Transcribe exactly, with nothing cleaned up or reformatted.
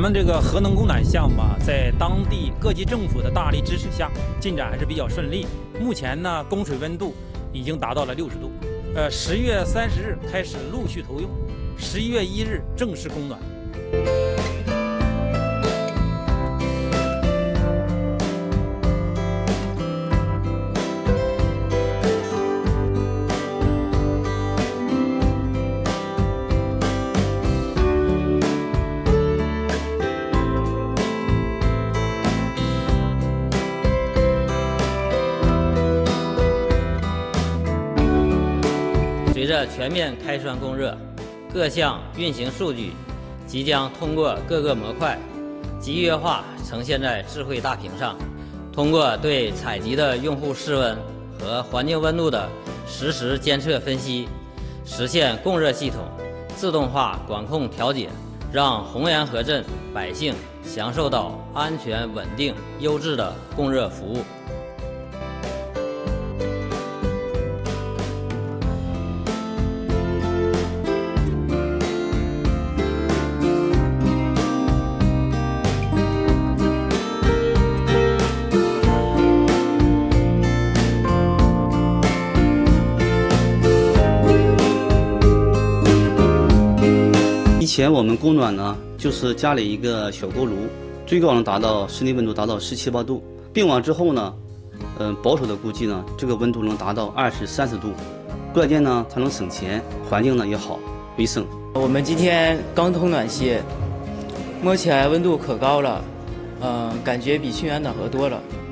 们这个核能供暖项目啊，在当地各级政府的大力支持下，进展还是比较顺利。目前呢，供水温度已经达到了六十度。呃，十月三十日开始陆续投用，十一月一日正式供暖。 随着全面开栓供热，各项运行数据即将通过各个模块集约化呈现在智慧大屏上。通过对采集的用户室温和环境温度的实时监测分析，实现供热系统自动化管控调节，让红岩河镇百姓享受到安全、稳定、优质的供热服务。 以前我们供暖呢，就是家里一个小锅炉，最高能达到室内温度达到十七八度。并网之后呢，嗯、呃，保守的估计呢，这个温度能达到二十三十度。关键呢，它能省钱，环境呢也好，卫生。 我们今天刚通暖气，摸起来温度可高了，嗯、呃，感觉比去年暖和多了。